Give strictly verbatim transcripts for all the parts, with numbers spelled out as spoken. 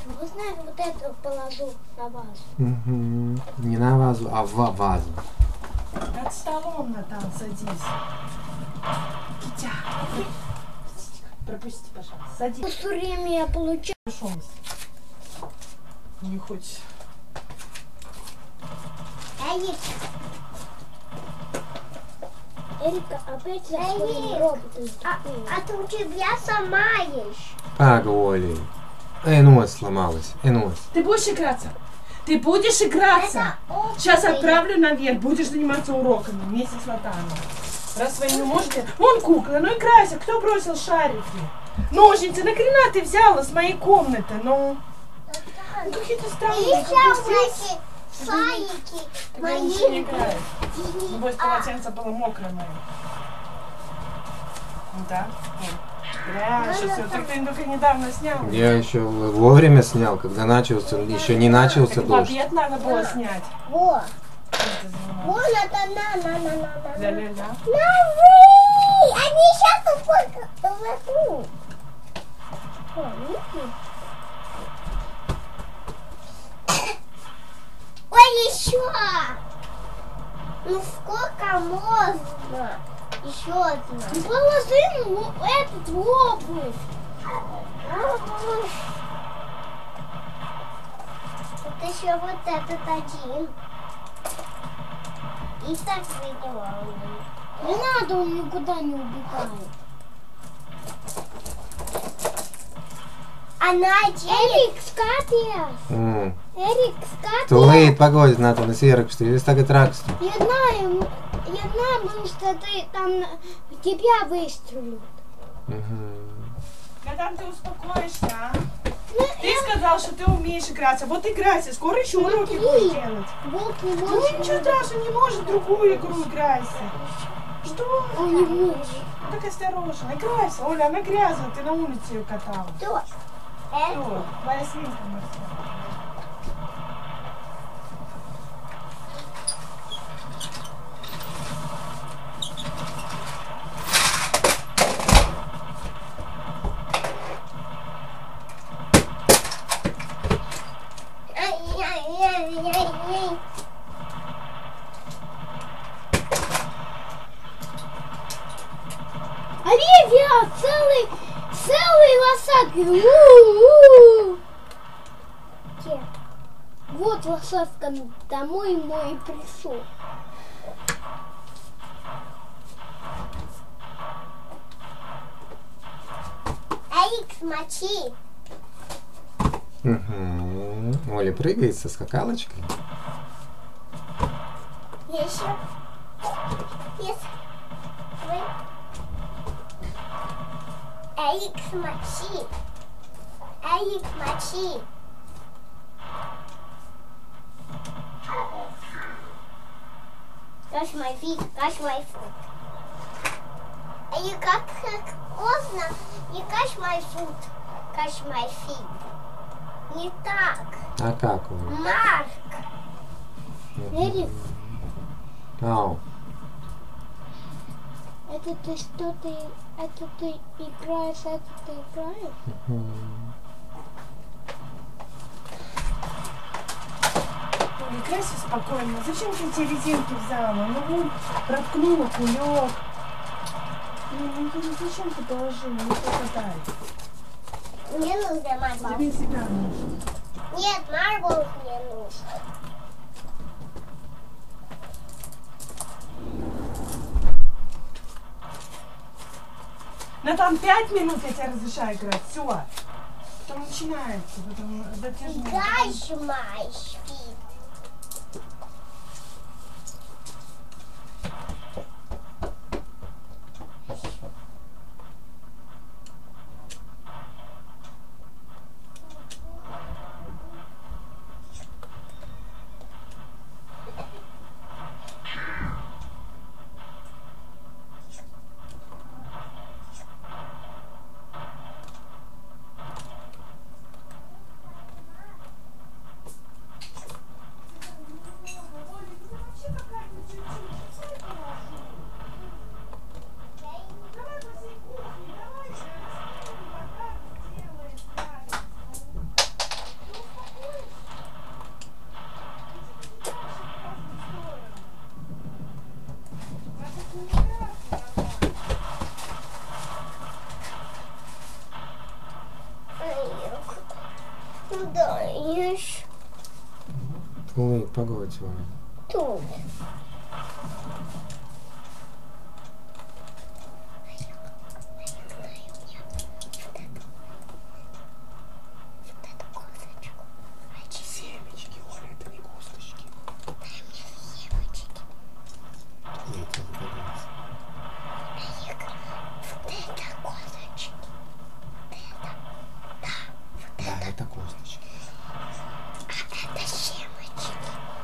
можно я вот это положу на вазу? Угу. Не на вазу, а в вазу. Над столом, Натан, садись. Китя. Пропусти, пожалуйста. Садись. Все время я получаю. Хорошо. Не хочешь. Эрик. Эрика, опять за своим роботом. А, а ты у тебя сама ешь. Погоди. И нос сломалась, и нос. Ты будешь играться? Ты будешь играться? Сейчас отправлю наверх. Будешь заниматься уроками вместе с Натаном. Раз вы не можете... Вон кукла, ну играйся. Кто бросил шарики? Ножницы, нахрена ты взяла с моей комнаты? Ну, ну какие-то странные. Шарики. Тогда ничего не играет. Небось, полотенце было мокрое мое. Ну да. Прячься, все. Так ты только недавно снял. Я еще вовремя снял, когда начался, еще не начался Так в дождь. обед надо было снять. Вот. Вот это на, на, на, на, на. Ля-ля-ля. Новый! Они сейчас вокруг. Ой, еще! Ну сколько можно? Еще одна. Ну положи этот в обувь. Вот еще вот этот один. И так вынимал. Не надо, он никуда не убегает. Она Эрик скатилась. Mm. Эрик скатилась. Tūlīt pagaidi, Nātan, es ierakstu, es tagad rakstu. Я знаю, я знаю, потому что ты там тебя выстрелят. Когда ты успокоишься, а? Ты сказал, что ты умеешь играться. Вот играйся, скоро еще уроки будешь делать. Вот не Ну может. ничего страшного, не может другую игру играйся. Что? Он не может. Так осторожно, играйся. Оля, она грязная, ты на улице ее катала. Кто? Что? Твоя свинка морская. Ай-яй-яй-яй-яй. Оливия, целый, целый лосатый. У-у-у. Где? Вот лосатка домой мой пришел. Аик, смочи. Угу. Оля прыгает со скакалочкой. Еще. Есть. Аик, смочи. Аик, смочи. Touch my feet, touch my foot. You got поздно. You touch my foot, touch my feet. Не так. А как, Оля? Марк. Эрик, Ау. это ты что ты, это ты играешь, это ты играешь? Угу. Оля, играйся спокойно. Зачем ты эти резинки взяла? Ну вон, проткнула кулек. Ну, ну зачем ты положила? Не покатай. Мне нужно марбл. Тебе себя нужно. Нет, марбл мне нужно. На там пять минут я тебе разрешаю играть. Все. Потом начинается. Потом затяжно. Touch my feet. тут погодь его. Тут. Семечки, Оля, это не косточки. Нет, это косточки. Да, это косточки. А это семечки.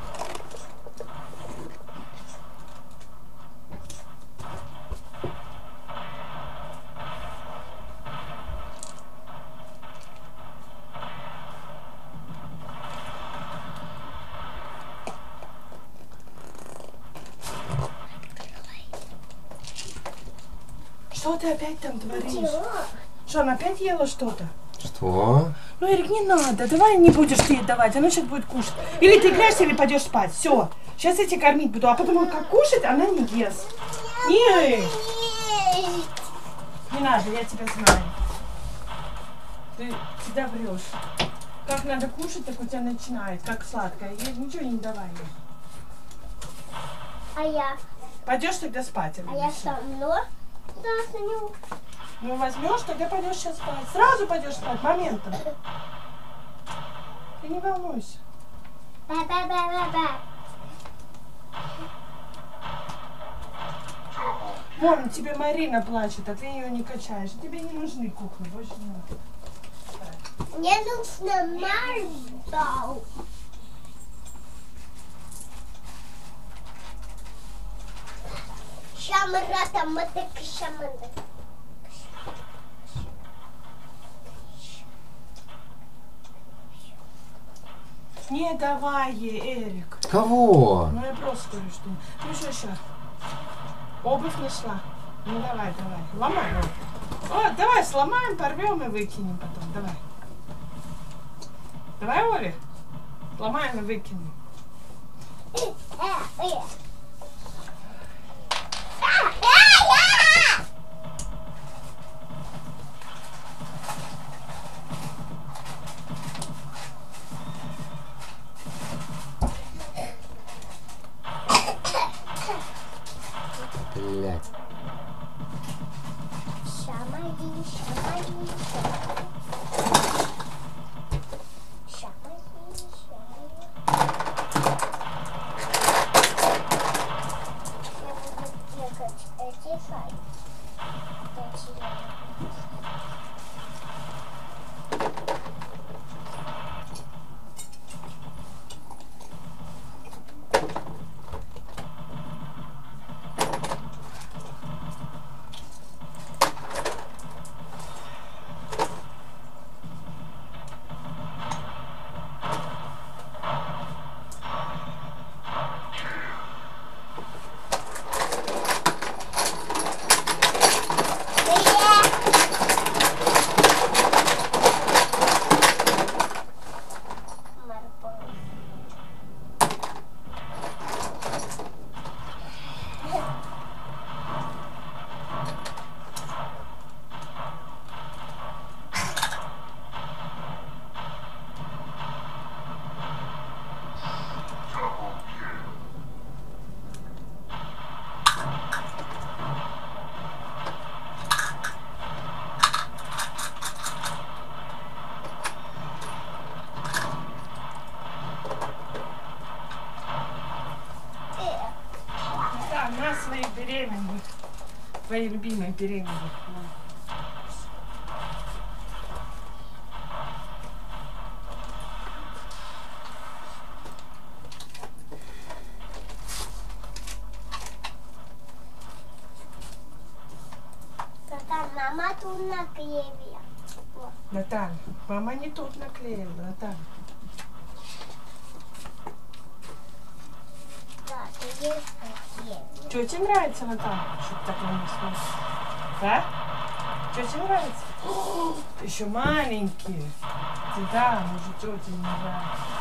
Что ты опять там творишь? Чего? Что, она опять ела что-то? Что? Ну, Эрик, не надо. Давай не будешь ты ей давать. Она сейчас будет кушать. Или ты играешься, или пойдешь спать. Все. Сейчас я тебя кормить буду. А потом, как кушать, она не ест. Нет. Не надо, я тебя знаю. Ты всегда врешь. Как надо кушать, так у тебя начинает. Как сладкое. Ей ничего не давай. А я? Пойдешь тогда спать. А я со мной? Да, саню. Ну, возьмешь, тогда пойдешь сейчас спать. Сразу пойдешь спать, моментом. Ты не волнуйся. Ба-ба-ба-ба-ба. Вон, тебе Марина плачет, а ты ее не качаешь. Тебе не нужны куклы, больше не надо. Мне нужно марбл. Шамрата, матек, шамрата. Не давай ей, Эрик. Кого? Ну, я просто говорю, что... Ну, что сейчас? Обувь нашла. Ну, давай, давай. Ломай. О, давай, сломаем, порвем и выкинем потом. Давай. Давай, Оля. Сломаем и выкинем. Блять. Шамари, шамари, шамари. Шамари, шамари. Я буду бегать эти файлы. На своих беременных. Твои любимые беременные. Тата, мама тут наклеила. Вот. Наталья, мама не тут наклеила, Наталья. Да, ты есть наклеила. Что тебе нравится, Наталья? Что ты так на меня смотришь? Да? Что тебе нравится? О, ты еще маленький. Ты да, может, тете не нравится.